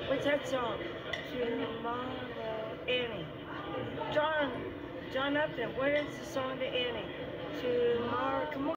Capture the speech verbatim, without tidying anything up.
What's that song? Tomorrow, Annie. John, John Upton, what is the song to Annie? Tomorrow, come on.